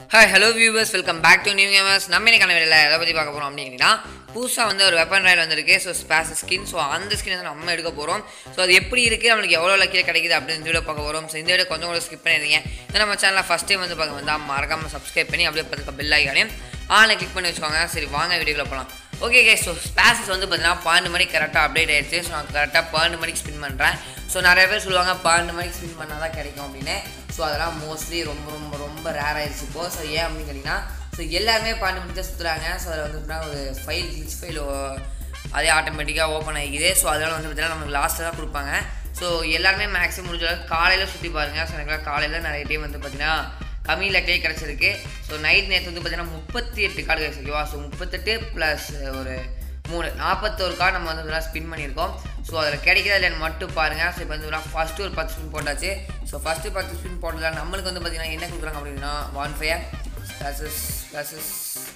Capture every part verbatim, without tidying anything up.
Hi, hello viewers, welcome back to NEEM gamers. நம்ம இன்னைக்கான வீடியோல எதை பத்தி பார்க்க போறோம் அப்படினா புதுசா வந்து ஒரு வெப்பன் ராயல் வந்திருக்கு. So Spasis skin. சோ அந்த ஸ்கின் வந்து நம்ம எடுக்க போறோம். சோ அது எப்படி இருக்கு, நமக்கு எவ்வளவு லக்கில கிடைக்குது அப்படினு வீடியோ பார்க்க போறோம். சோ இந்த வீடியோ கொஞ்சம் கூட ஸ்கிப் பண்ணிடுங்க. இந்த நம்ம சேனலை ஃபர்ஸ்ட் டைம் வந்து பார்க்க வந்தா மறக்காம Subscribe பண்ணி அப்படியே பக்கத்துல பெல் ஐகானையும் ஆன்ல கிளிக் பண்ணி வச்சுக்கோங்க. சரி வாங்க வீடியோக்குள்ள போலாம். ஓகே गाइस, சோ Spasis வந்து பார்த்தீங்கன்னா பன்னெண்டு மணிக்கு கரெக்டா அப்டேட் ஆயிடுச்சு. சோ நான் கரெக்டா பன்னெண்டு மணிக்கு ஸ்பின் பண்றேன். ஸோ நிறைய பேர் சொல்லுவாங்க பன்னெண்டு மணிக்கு ஸ்பின் பண்ணால் தான் கிடைக்கும் அப்படின்னு. ஸோ அதெல்லாம் மோஸ்ட்லி ரொம்ப ரொம்ப ரொம்ப ரேர் ஆயிடுச்சு இப்போ. ஸோ ஏன் அப்படின்னு கேட்டிங்கன்னா, ஸோ எல்லாருமே பன்னெண்டு மணிக்கு தான் சுற்றுறாங்க. ஸோ அதில் வந்து ஒரு ஃபைல் கிளிச் ஃபைல் அதே ஆட்டோமேட்டிக்காக ஓப்பன் ஆகிக்குது. ஸோ அதனால் வந்து பார்த்தீங்கன்னா நமக்கு லாஸ்ட்டில் தான் கொடுப்பாங்க. ஸோ எல்லாருமே மேக்ஸிமம் முடிஞ்ச அளவுக்கு காலையில் சுற்றி பாருங்கள். ஸோ எனக்கு காலையில் நிறைய டைம் வந்து பார்த்தீங்கன்னா கம்மி லக்கிலே கிடச்சிருக்கு. ஸோ நைட் நேற்று வந்து பார்த்தீங்கன்னா முப்பத்தி எட்டு கார்டு கிடச்சி ஓகேவா. ஸோ முப்பத்தெட்டு ப்ளஸ் ஒரு மூணு நாற்பத்தோரு கார்டு நம்ம வந்து ஸ்பின் பண்ணியிருக்கோம். ஸோ அதில் கிடைக்கிறதா இல்லைன்னு மட்டும் பாருங்கள். ஸோ இப்போ வந்து ஃபஸ்ட்டு ஒரு பத்து ஸ்பின் போட்டாச்சு. ஸோ ஃபஸ்ட்டு பத்து ஸ்பின் போட்டதில் நம்மளுக்கு வந்து பார்த்திங்கன்னா என்ன கொடுக்குறாங்க அப்படின்னா one fire spaces spaces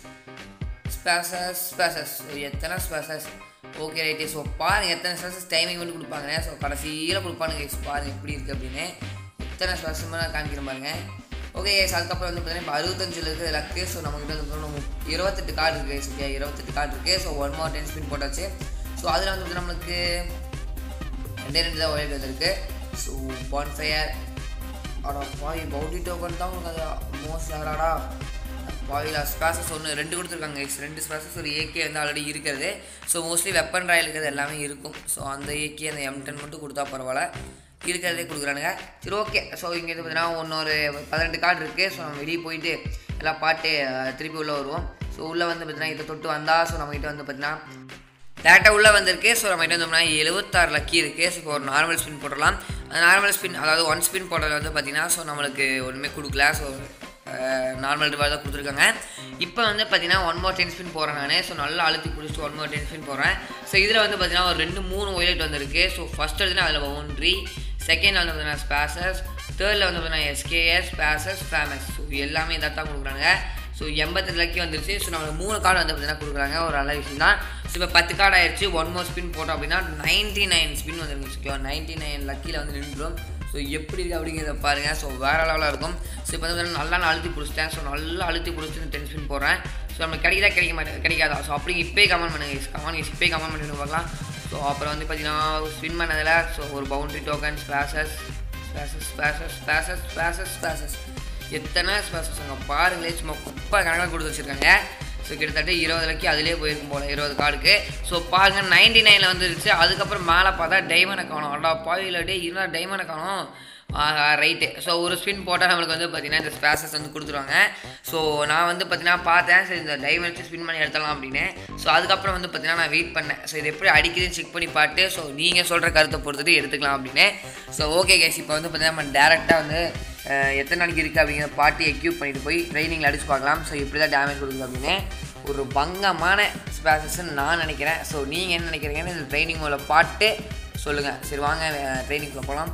spaces spaces எத்தனை ஸ்பேசஸ் ஓகே ரைட்டு. ஸோ பாருங்கள் எத்தனை ஸ்பேசஸ் டைமிங் வந்து கொடுப்பாங்க. ஸோ கடைசியில் கொடுப்பானுங்க. பாருங்கள் எப்படி இருக்குது அப்படின்னு எத்தனை ஸ்பேசஸ் நான் காமிக்கிறேன் பாருங்கள். ஓகே ஸோ அதுக்கப்புறம் வந்து பார்த்தீங்கன்னா இப்போ அறுபத்தஞ்சில் இருக்குது லக்கு. ஸோ நம்மகிட்ட வந்து இருபத்தெட்டு கார்டு இருக்குது. ஓகே இருபத்தெட்டு கார்டு இருக்குது. So one more ten spin போட்டாச்சு. ஸோ அதில் வந்து நம்மளுக்கு ரெண்டே ரெண்டு தான் ஒரே வந்துருக்கு. ஸோ ஒன் ஃபயர் ஆடா பாய் பவுடி டோக்கன் தான் உங்களுக்கு அது மோஸ்ட் ஆடாடா பாயில் ஸ்பேசஸ் ஒன்று ரெண்டு கொடுத்துருக்காங்க. ரெண்டு ஸ்பேசஸ் ஒரு ஏகே வந்து ஆல்ரெடி இருக்கிறது. ஸோ மோஸ்ட்லி வெப்பன் ராயல் இருக்கிறது எல்லாமே இருக்கும். ஸோ அந்த ஏகே அந்த எம் டென் மட்டும் கொடுத்தா பரவாயில்ல, இருக்கிறதே கொடுக்குறானுங்க. சரி ஓகே. ஸோ இங்கே வந்து பார்த்தீங்கன்னா ஒன்னொரு பதினெட்டு கார்டு இருக்குது. ஸோ நம்ம வெளியே போயிட்டு எல்லாம் பாட்டு திருப்பி உள்ளே வருவோம். ஸோ உள்ளே வந்து பார்த்தீங்கன்னா இதை தொட்டு வந்தால் ஸோ நம்மகிட்ட வந்து பார்த்தீங்கன்னா டேரெக்டாக உள்ளே வந்திருக்கு. ஸோ நம்மகிட்ட வந்தோம்னா எழுபத்தாறு லக்கி இருக்குது. ஸோ இப்போ ஒரு நார்மல் ஸ்பின் போடலாம். அந்த நார்மல் ஸ்பின் அதாவது ஒன் ஸ்பின் போடுறது வந்து பார்த்தீங்கன்னா ஸோ நம்மளுக்கு ஒன்றுமே கொடுக்கல. ஸோ நார்மல் ரிவார்ட் தான் கொடுத்துருக்காங்க. இப்போ வந்து பார்த்தீங்கன்னா ஒன் மோர் டென் ஸ்பின் போகிறேன் நான். ஸோ நல்லா அழுத்தி பிடிச்சிட்டு ஒன் மோர் டென் ஸ்பின் போடுறேன். ஸோ இதில் வந்து பார்த்தீங்கன்னா ஒரு ரெண்டு மூணு ஒயிலைட் வந்திருக்கு. ஸோ ஃபஸ்ட் எடுத்துனா அதில் பவுண்ட்ரி, செகண்ட் வந்து பார்த்தீங்கன்னா ஸ்பேசஸ், தேர்டில் வந்து பார்த்தீங்கன்னா எஸ்கேஎஸ் ஸ்பேசஸ் ஃபேமஸ். ஸோ எல்லாமே இதாக தான் கொடுக்குறாங்க. ஸோ எண்பத்தெட்டு லக்கி வந்துருச்சு. ஸோ நம்மளுக்கு மூணு கார்டு வந்து பார்த்தீங்கன்னா கொடுக்குறாங்க. ஒரு நல்ல விஷயம் தான். ஸோ இப்போ பத்து கார்டு ஆயிடுச்சு. ஒன் மோர் ஸ்பின் போட்டோம் அப்படின்னா நைன்ட்டி நைன் ஸ்பின் வந்துருக்கு. ஓகேவா நைன்ட்டி நைன் லக்கியில் வந்து நின்றுடும். ஸோ எப்படி இருக்குது அப்படிங்கிறத பாருங்கள். ஸோ வேறு லெவலாக இருக்கும். ஸோ இப்போ வந்து நல்லா நான் அழுத்தி பிடிச்சிட்டேன். ஸோ நல்லா அழுத்தி பிடிச்சி டென் ஸ்பின் போடுறேன். ஸோ நம்மளுக்கு கிடைக்குதா கிடைக்க மாட்டேன் கிடைக்காதா. ஸோ அப்படி இப்போயே கமெண்ட் பண்ணுங்க. கமெண்ட் இப்போயே கமெண்ட் பண்ணிட்டு பார்க்கலாம். ஸோ அப்புறம் வந்து பார்த்தீங்கன்னா ஸ்பின் பண்ணதில் ஸோ ஒரு boundary token spaces spaces spaces spaces spaces spaces எத்தனை ஸ்பேசஸ் அங்கே பாருங்களே சும்மா குப்பை கணக்காக கொடுத்து வச்சுருக்காங்க. ஸோ கிட்டத்தட்ட இருபது லக்கி அதிலே போயிருக்கும் போல் இருபது கார்டுக்கு. ஸோ பாருங்கள் நைன்ட்டி நைனில் வந்துருச்சு. அதுக்கப்புறம் மேலே பார்த்தா டைமண்டை காணும். அடா பாயில் டே இருந்தால் டைமண்டை காணும். ரைட்டு. ஸோ ஒரு ஸ்பின் போட்டால் நம்மளுக்கு வந்து பார்த்திங்கன்னா இந்த ஸ்பேசஸ் வந்து கொடுத்துருவாங்க. ஸோ நான் வந்து பார்த்தீங்கன்னா பார்த்தேன் சரி இந்த டைமண்ட் ஸ்பின் பண்ணி எடுத்துடலாம் அப்படின்னு. ஸோ அதுக்கப்புறம் வந்து பார்த்தீங்கன்னா நான் வெயிட் பண்ணேன். ஸோ இது எப்படி அடிக்குதுன்னு செக் பண்ணி பார்த்து ஸோ நீங்கள் சொல்கிற கருத்தை பொறுத்துட்டு எடுத்துக்கலாம் அப்படின்னு. ஸோ ஓகே கேஸ் இப்போ வந்து பார்த்தீங்கன்னா நம்ம டேரெக்டாக வந்து எத்தனை நாளைக்கு இருக்குது அப்படிங்கிற பார்ட்டி எக்யூப் பண்ணிட்டு போய் ட்ரைனிங்கில் அடிச்சு பார்க்கலாம். ஸோ இப்படி தான் டேமேஜ் கொடுக்குது அப்படின்னு ஒரு பங்கமான ஸ்பேசஸ்ன்னு நான் நினைக்கிறேன். ஸோ நீங்கள் என்ன நினைக்கிறீங்கன்னு இந்த ட்ரைனிங் மூலம் பாட்டு சொல்லுங்கள். சரி வாங்க ட்ரைனிங்குள்ளே போகலாம்.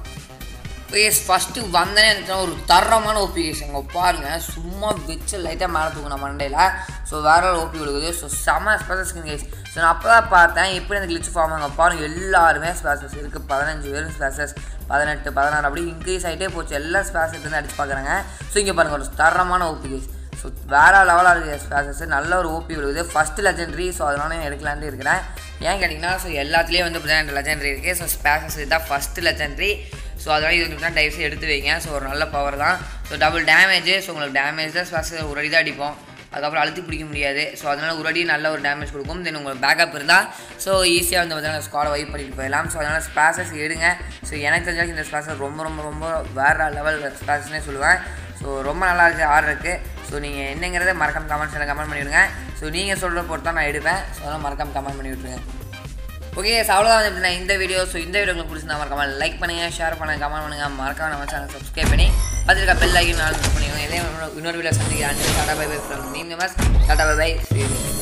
எஸ் ஃபஸ்ட்டு வந்தனே இருந்துச்சுன்னா ஒரு தரமான ஓபி கேஸ் அங்கே பாருங்கள். சும்மா வச்சு லைட்டாக மேலே தூக்கணும் மண்டையில். ஸோ வேற ஒரு ஓபி விழுகுது. ஸோ செம்ம ஸ்பேசஸ் கேஸ். ஸோ நான் அப்போ தான் பார்த்தேன் எப்படி அந்த கிளிச் ஃபார்ம் அங்கே பாருங்கள் எல்லாருமே ஸ்பேசஸ் இருக்குது. பதினஞ்சு பேரும் ஸ்பேசஸ் பதினெட்டு பதினாறு அப்படி இன்க்ரீஸ் ஆகிட்டே போச்சு. எல்லா ஸ்பேசஸ் வந்து அடிச்சு பார்க்குறாங்க. ஸோ இங்கே பாருங்கள் ஒரு தரமான ஓபி கேஸ். ஸோ வேறு லெவலாக இருக்குது ஸ்பேசஸ். நல்ல ஒரு ஓபி விழுகுது. First legendary. ஸோ அதனால எடுக்கலான்ட்டு இருக்கிறேன். ஏன் கேட்டிங்கன்னா ஸோ எல்லாத்துலேயும் வந்து பார்த்தீங்கன்னா லெஜெண்டரி இருக்குது. ஸோ ஸ்பேசஸ் இதுதான் ஃபஸ்ட்டு லெஜெண்டரி. ஸோ அதனால் இது வந்து தயவுசெய்து எடுத்து வைங்க. ஸோ ஒரு நல்ல பவர் தான். So double damage. ஸோ உங்களுக்கு டேமேஜ் தான் ஸ்பேசஸ் ஒரு அடி தான் அடிப்போம். அதுக்கப்புறம் அழுத்தி பிடிக்க முடியாது. ஸோ அதனால் ஒரு அடி நல்ல ஒரு டேமேஜ் கொடுக்கும். தென் உங்களுக்கு பேக்கப் இருந்தால் ஸோ ஈஸியாக வந்து பார்த்தீங்கன்னா ஸ்குவாடை வைப் பண்ணிட்டு போயிடலாம். ஸோ அதனால் ஸ்பேசஸ் எடுங்க. ஸோ எனக்கு தெரிஞ்சாலும் இந்த ஸ்பேசஸ் ரொம்ப ரொம்ப ரொம்ப வேறு லெவல் ஸ்பேசஸ்னே சொல்லுவேன். ஸோ ரொம்ப நல்லா இருக்குது ஆர்டர் இருக்குது. ஸோ நீங்கள் என்னங்கிறத மறக்காம கமெண்ட்ஸில் கமெண்ட் பண்ணிவிடுங்க. ஸோ நீங்கள் சொல்கிற பொறுத்து தான் நான் எடுப்பேன். ஸோ அதனால் மறக்காம கமெண்ட் பண்ணி விட்டுருங்க. ஓகே ஸோ அவ்வளோதான் வந்து எப்படின்னா இந்த வீடியோ. ஸோ இந்த வீடியோ உங்களுக்கு பிடிச்சிருந்தா மறக்காம லைக் பண்ணுங்கள், ஷேர் பண்ணுங்கள், கமெண்ட் பண்ணுங்கள், மறக்காம நம்ம சேனல் சப்ஸ்கிரைப் பண்ணி பார்த்துருக்கா பெல் ஐக்கன் ஆன் பண்ணிக்கோங்க. இதே இன்னொரு வீடியோ சந்திக்கிறேன். Tata bye bye from NEEM gamers. Tata bye by.